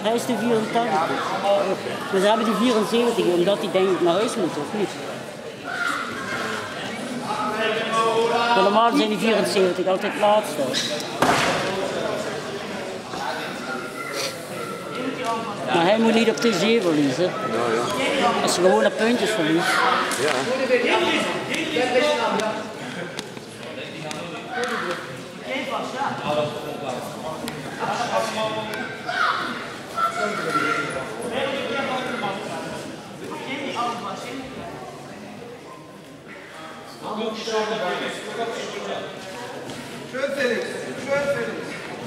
Hij is de 84. Maar ze hebben die 74 omdat die denk ik naar huis moet, of niet? Maar normaal zijn die 74 altijd het laatste. Maar hij moet niet op TC verliezen. Ja, ja. Als ze gewoon naar puntjes verliest. Ja. Schön, Felix. Schön, Felix.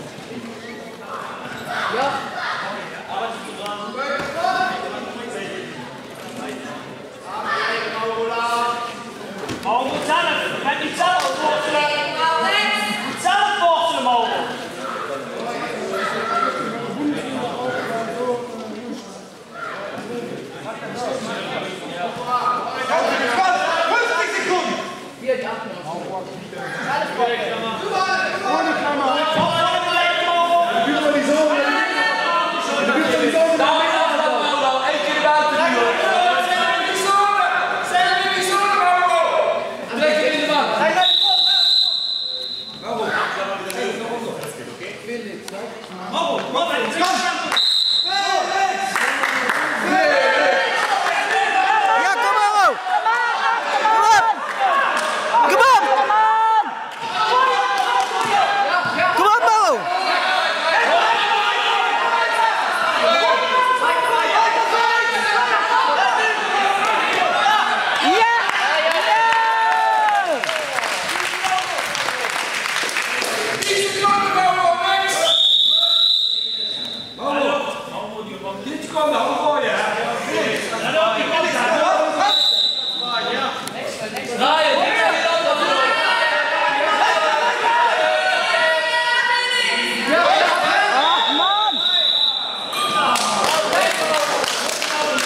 Ja. Mogen we zelf? Je bent niet zelf voorstellen. Niet zelf voorstellen mogen.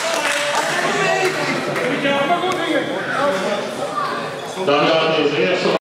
Dan gaat deze eerste